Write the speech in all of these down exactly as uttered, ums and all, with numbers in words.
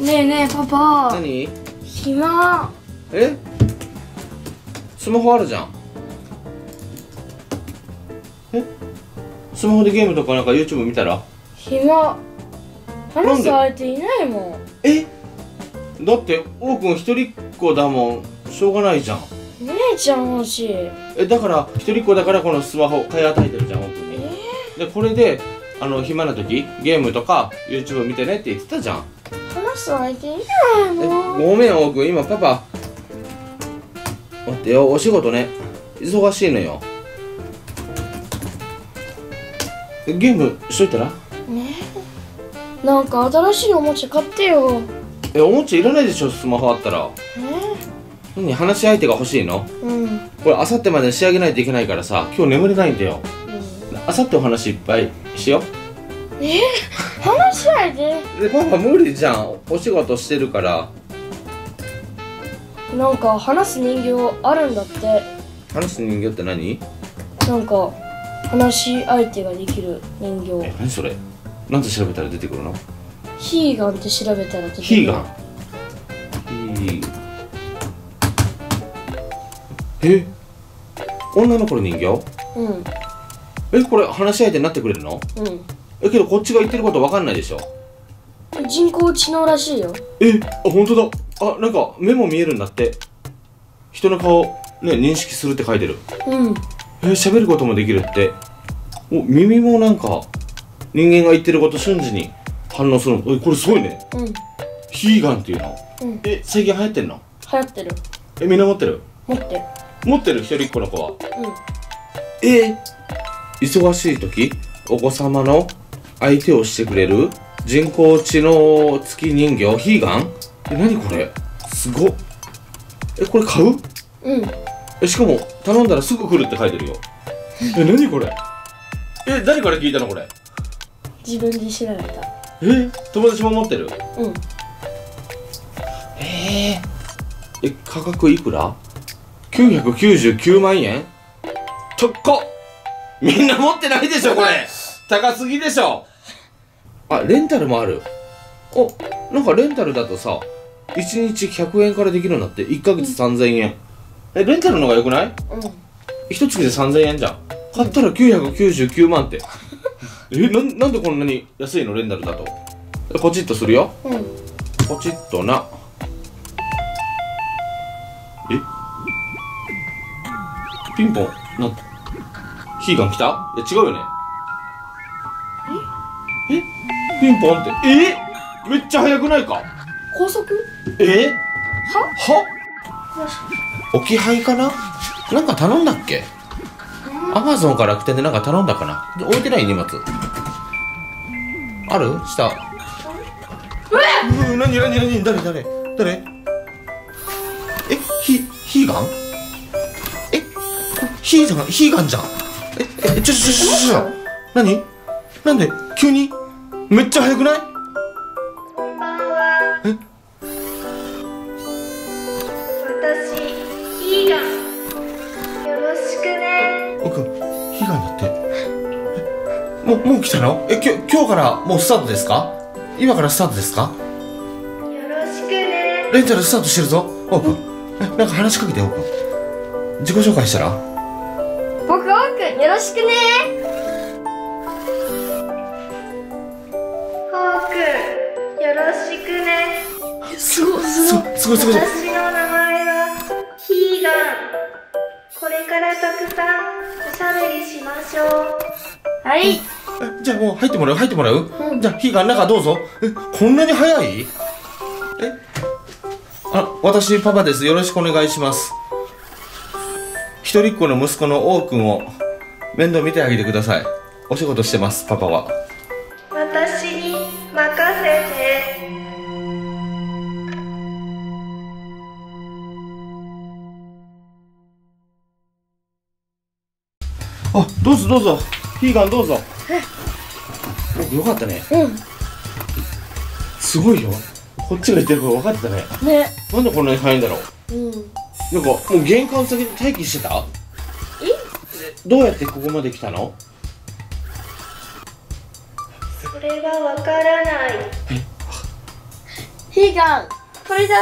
ねえねえパパ。 何？ 暇。 え？スマホあるじゃん。え？スマホでゲームとかなんか YouTube 見たら？ 暇。話す相手いないもん。 え？だって王くん一人っ子だもん。しょうがないじゃん。 姉ちゃん欲しい。 え、だから一人っ子だからこのスマホ買い与えてるじゃん王くんに。 えでこれであの暇な時ゲームとか YouTube 見てねって言ってたじゃん。 話す相手いないもん。 ごめん王くん、今パパ待ってよ、お仕事ね忙しいのよ。ゲームしといたら？ ねえ、なんか新しいおもちゃ買ってよ。 え、おもちゃいらないでしょ、スマホあったら。 え何、話し相手が欲しいの？ うん。 これあさってまでに仕上げないといけないからさ、今日眠れないんだよ。あさってお話いっぱいしよう。 えー、話し相手？ でパパ無理じゃん、お仕事してるから。 なんか話す人形あるんだって。 話す人形って何？ なんか話し相手ができる人形。 え、何それ？なんて調べたら出てくるの？ ヒーガンって調べたら出てくる。 ヒーガン。ヒーえ、女の子の人形？ うん。 え、これ話し相手になってくれるの？ うん。 え、けどこっちが言ってることわかんないでしょ？ 人工知能らしいよ。 え、あ、本当だ。あ、なんか目も見えるんだって。人の顔ね、認識するって書いてる。 うん。 え、喋ることもできるって。お、耳もなんか人間が言ってること瞬時に反応するの。え、これすごいね。 うん。 ヒーガンっていうの。 うん。 え、最近流行ってんの？ 流行ってる。 え、みんな持ってる？ 持ってる。 持ってる一人っ子の子は。 うん。 え、忙しい時お子様の相手をしてくれる人工知能付き人形ヒーガン？え、何これすごっ。え、これ買う？ うん。 え、しかも頼んだらすぐ来るって書いてるよ。え、何これ？え、誰から聞いたのこれ？ 自分で調べた。 え、友達も持ってる？ うん。 えー、え、価格いくら？きゅうひゃくきゅうじゅうきゅうまんえん？高っ。みんな持ってないでしょこれ。高すぎでしょ。あ、レンタルもある。お、なんかレンタルだとさいちにちひゃくえんからできるんだって。いっかげつさんぜんえん。え、レンタルの方がよくない？ うん。 一月でさんぜんえんじゃん。買ったらきゅうひゃくきゅうじゅうきゅうまんってえ、な、なんでこんなに安いのレンタルだと。ポチッとするよ。 うん。 ポチッとな。え、ピンポンな、ヒーガン来た？え、違うよね。ええ、ピンポンって。え、めっちゃ早くないか？ 高速？ えはは？ 置き配かな？なんか頼んだっけ？アマゾンか楽天でなんか頼んだかな？で置いてない荷物ある？下。うう、なになになに、誰誰誰？え、ヒヒーガン？え、ヒーガン、ヒーガンじゃん。ええ、ちょちょちょちょちょ、なに？なんで急にめっちゃ早くない？ こんばんは。 え、 私ヒーガン、よろしくね。 僕ヒーガンだって。え、もうもう来たの？え、きょ今日からもうスタートですか？今からスタートですか？ よろしくね。 レンタルスタートしてるぞ。オープン。え、なんか話しかけてオープン。自己紹介したら？ 僕、オーくん、よろしくね。 ホーくん、よろしくね。 え、すごいすごいすごいすごい。 私の名前はヒーガン。これからたくさんおしゃべりしましょう。 はい。 え、じゃあもう入ってもらう入ってもらう、 うん、 じゃあヒーガン中どうぞ。え、こんなに早い？え、あ、私パパです。よろしくお願いします。一人っ子の息子のオーくんを面倒見てあげてください。お仕事してますパパは。 私に任せて。 あ、どうぞどうぞ。ヒーガンどうぞ。お、よかったね。 うん。 すごいよ。こっちが言ってること分かってたね。 ね。 なんでこんなに早いんだろう。 うん。 なんかもう玄関先で待機してた？ え？ どうやってここまで来たの？ それはわからない。 ヒーガン、これで遊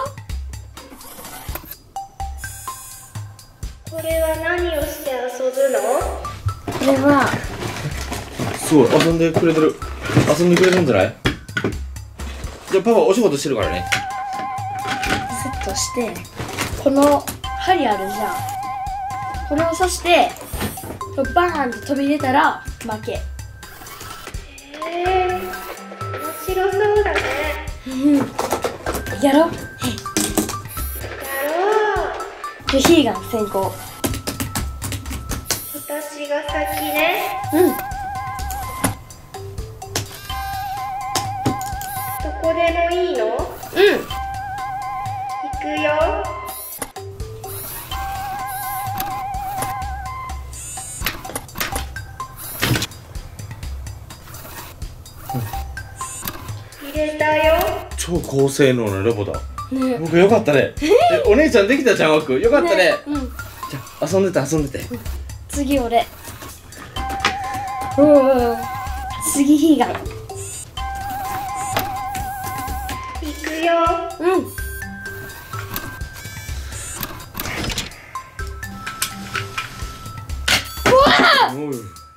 ぼう。 これは何をして遊ぶの？ これはすごい遊んでくれてる。遊んでくれるんじゃない？じゃあパパお仕事してるからね。 セットして、この針あるじゃん。これを刺してバーンって飛び出たら負け。 へえ、面白そうだね。 うんやろう。 やろう。 でヒーガン先行。 私が先ね。 うんどこでもいいの？ うん行くよ。入れたよ。 超高性能なロボだ。 ね僕よかったね。えお姉ちゃんできたじゃん僕。よかったね。 うんじゃあ遊んでて遊んでて。 次俺。うん次ヒーガン。 行くよ。 うんおい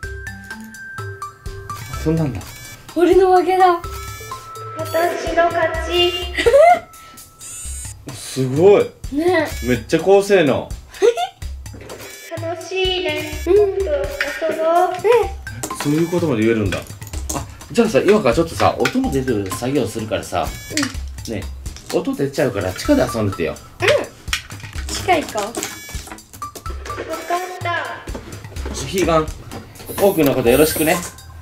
遊んだんだ。 俺の負けだ。 私の勝ち。 すごい。 ねめっちゃ高性能。 楽しいね。 うん今度遊ぼう。 そういうことまで言えるんだ。あ、じゃあさ、今からちょっとさ、音も出てる作業するからさ、ね、音出ちゃうから地下で遊んでてよ。 近いか。 わかった。 ヒーガン、多くのことよろしくね。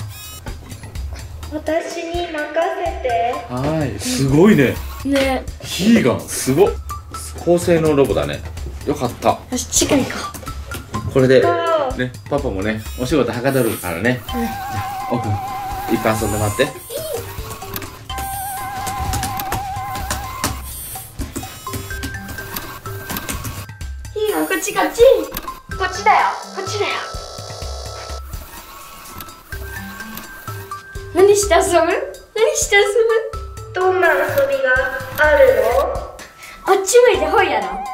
私に任せて。 はーい、すごいね。 ねヒーガン、すごっ。高性能ロボだね。よかった。 よし近いか。 これで、 そう。 ね、パパもね、お仕事はかどるからね。じゃあ、奥、いっぱい遊んでもらって。 ヒーガンこっちこっち。 こっちだよ。こっちだよ。 何して遊ぶ？何して遊ぶ？ どんな遊びがあるの？ あっち向いてほいやろ。 わか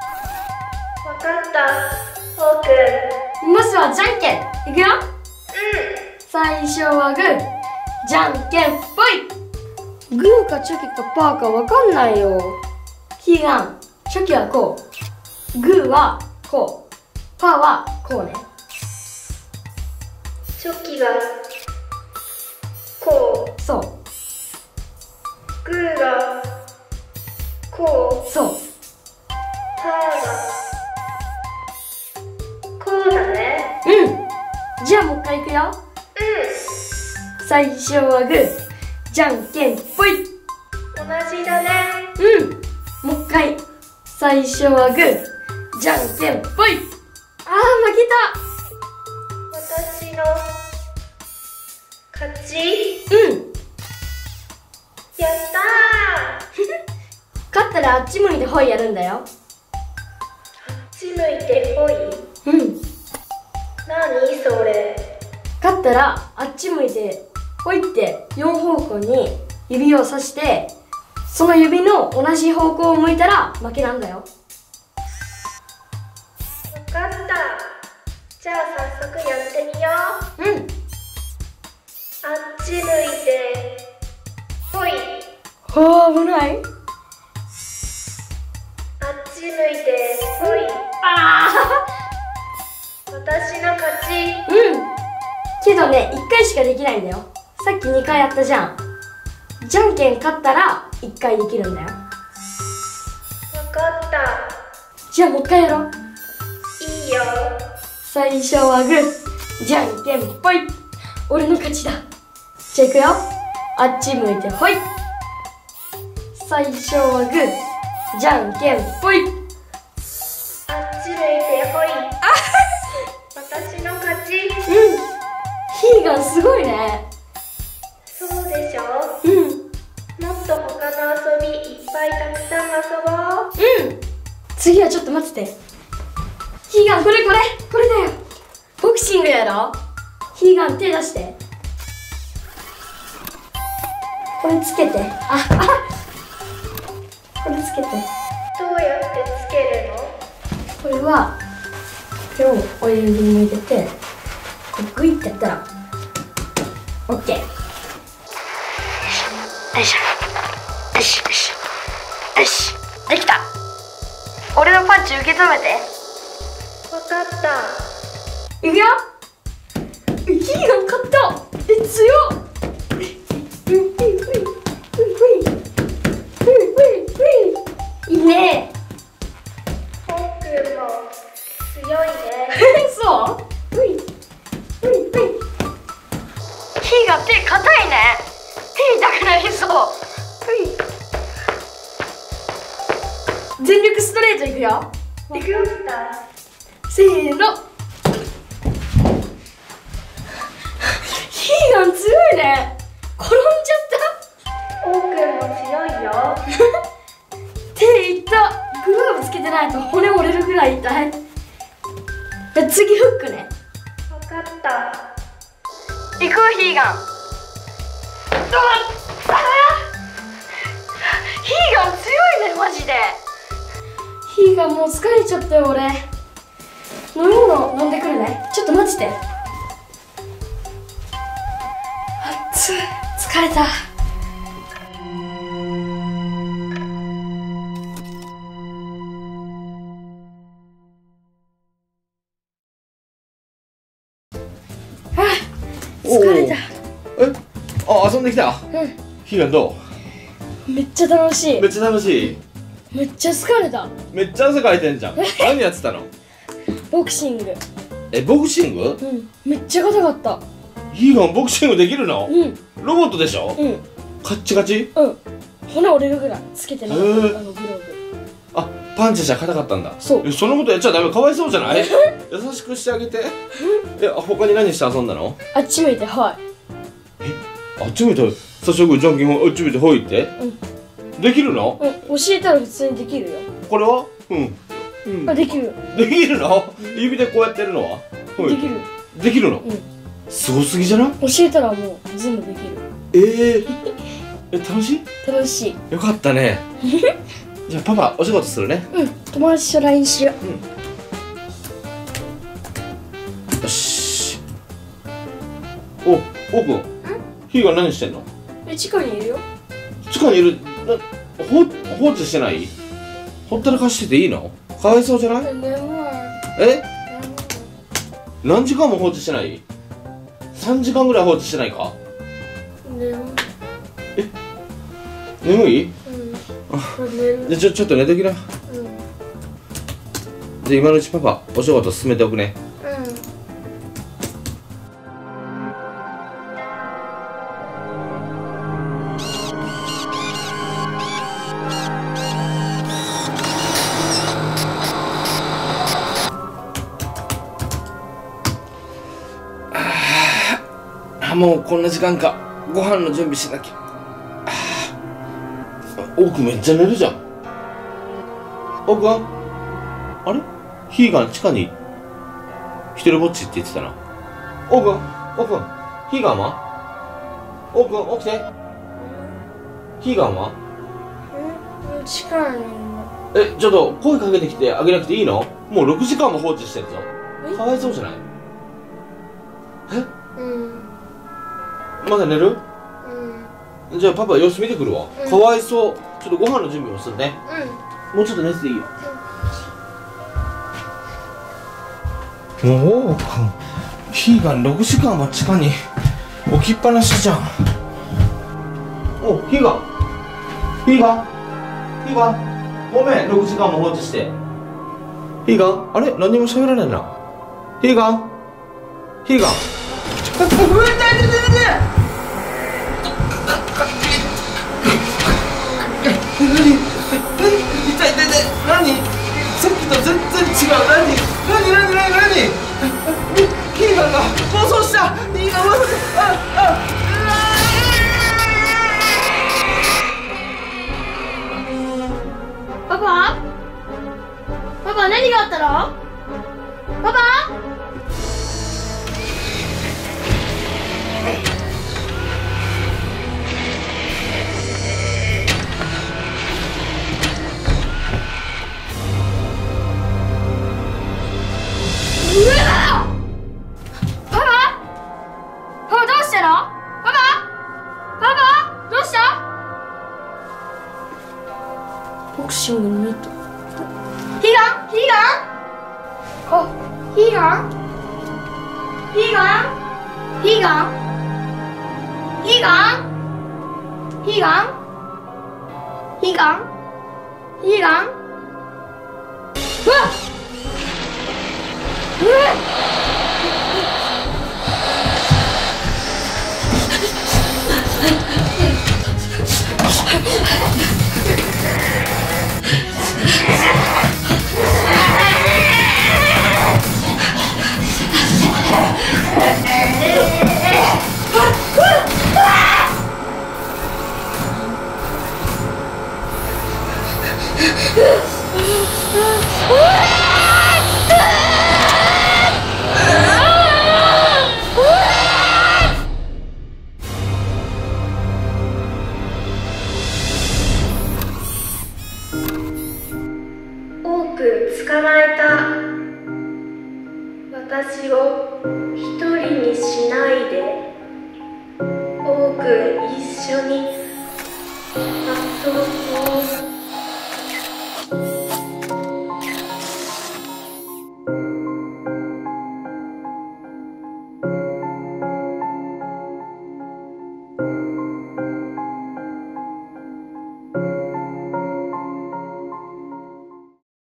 った。おうくん。 まずはじゃんけんいくよ。 う最初はグー、じゃんけんぽい。グーかチョキかパーかわかんないよ。ヒーガン、チョキはこう、グーはこう、パーはこうね。 ん。チョキがこそう、 う。グーがこう。 そう。 パーがこうだね。 うん。じゃあもう一回いくよ。 う最初はグー、じゃんけんぽい。 ん。同じだね。 うん。もう一回。最初はグー、じゃんけんぽい。あー、負け私の勝ち。 た。うん。 やったー。 勝ったらあっち向いてほいやるんだよ。 あっち向いてほい。 うん。 何それ。 勝ったらあっち向いてほいってよん方向に指をさして、その指の同じ方向を向いたら負けなんだよ。 わかった。じゃあ早速やってみよう。 うん。 あっち向いてほい。 はあ、危ない。 あっち向いてほい。 あ私の勝ち。 あ。うん。けどね、いっかいしかできないんだよ。さっきにかいやったじゃん。じゃんけん勝ったらいっかいできるんだよ。 わかった。 じゃあもう一回やろう。 いいよ。 最初はグー、じゃんけんぽい。俺の勝ちだ。じゃあいくよ。あっち向いてほい。最初はグー、じゃんけんぽい。 あっち向いてほい。私の勝ち。 うん。ヒーガンすごいね。 そうでしょ。 うん。 もっと他の遊びいっぱいたくさん遊ぼう。 うん。次はちょっと待ってて。ヒーガンこれこれこれだよ。ボクシングやろ。ヒーガン手出して。これつけて。あ、あ、 けて。 どうやってつけるの？ これはこれをお湯に入れてこうグイってやったら オーケー。 よいしょよしよしよし、できた。俺のパンチ受け止めて。 わかった。 いくよ。ヒーガン勝った。え、強っ。いいね。 ポンくんも強いね。 そう。うい。うい。うい。ヒーガン手硬いね。手痛くなりそう。うい。全力ストレートいくよ。いくよ。せーの。ヒーガン強いね。転んじゃった。 ポンくんも強いよ。 手いった。グローブつけてないと骨折れるぐらい痛い。次フックね。 わかった。 行くヒーガン。うわっ、あヒーガン強いねマジで。ヒーガンもう疲れちゃったよ俺。飲み物飲んでくるね。ちょっと待ってて。あっつ、疲れた。疲れた。 え、あ、遊んできた。 うヒーガンどん、めっちゃ楽しい。 う？めっちゃ楽しい。 めっちゃ疲れた。 めっちゃ汗かいてんじゃん。何やってたの？ ボクシング。 え、ボクシング？ うん、めっちゃ硬かった。 ヒーガンボクシングできるの？ うん、 ロボットでしょ？ うん、 カッチカチ？ うん。骨折れるぐらいつけてなかった、 へーあのグローブ。 あ、パンチじゃ硬かったんだ。 そうえ、そのことやっちゃダメ。かわいそうじゃない？優しくしてあげて。え、他に何して遊んだの？ あっち向いて、はい。 あっち向いて、早速じゃんけんほい、あっち向いてほいって。 うん。 できるの？ うん、教えたら普通にできるよ。 これは？うん。うん。 あ、できる。 できるの？指でこうやってるのは？ほいできる。 できるの？ うん。 すごすぎじゃない？ 教えたらもう全部できる。 えー、え、楽しい？ 楽しい。 よかったね。じゃあパパお仕事するね。 うん、友達と ライン しよう。よし。お、おうくん。ヒーガン何してんの？ え、地下にいるよ。 地下にいる。な、ほ放置してない？ほったらかしてていいの？かわいそうじゃない？ 眠い。 え？何時間も放置してない？さんじかんぐらい放置してないか？ 眠い。 え？眠い？ うん。あ、寝る。 じゃあちょちょっと寝ときな。 うん。 じゃあ今のうちパパお仕事進めておくね。 うん。 あ、もうこんな時間か。ご飯の準備しなきゃ。奥めっちゃ寝るじゃん。奥はあれ？ヒーガン地下に一人ぼっちって言ってたな。奥は奥はヒーガンは奥は起きて。ヒーガンはうん、地下にいるの。 え、ちょっと声かけてきてあげなくていいの？もうろくじかんも放置してるぞ。かわいそうじゃない？え？ うん。 まだ寝る？ うん。 じゃあパパ様子見てくるわ。 うん、 かわいそう。ちょっとご飯の準備もするね。 うん。 もうちょっと寝てていいよ。もうヒーガンろくじかんも地下に置きっぱなしじゃん。お、ヒーガンヒーガンヒーガンごめん、ろくじかんも放置して。ヒーガンあれ何にも喋らないな。ヒーガンヒーガンうわ、痛い痛い痛い痛い。何？何？痛い痛い痛い。何？さっきと全然違う。何？何？何？何？何？ヒーガンが暴走した。ヒーガン暴走した。ああ。 パパ？パパ、何があったの？パパ？ ボクシングのミット。ヒガンヒガンあ、ヒガンヒガンヒガンヒガンヒガンヒガンヒガンうわっうわっ多く捕まえた。私を一人にしないで。多く一緒に